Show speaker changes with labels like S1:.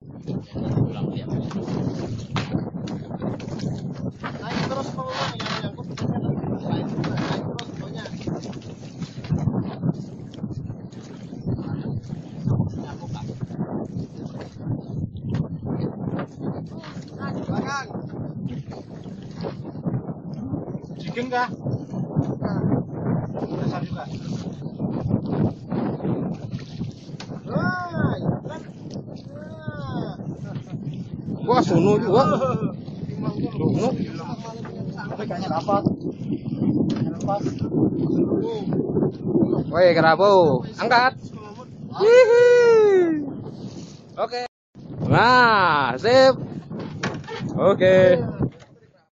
S1: Pulang lihat.
S2: Naik terus pengulang yang nyangkut naik terus pokoknya. Belakang.
S3: Jigen kah? Besar juga.
S4: Wah, sunu juga. Sunu.
S3: Tapi kayaknya dapat.
S4: Woi, kerabu, angkat. Hihi. Oke. Nah, sip. Oke.